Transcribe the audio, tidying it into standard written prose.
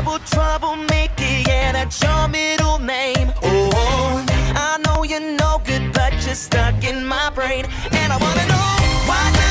troublemaker, yeah, that's your middle name. Oh, I know you're no good, but you're stuck in my brain, and I wanna know why.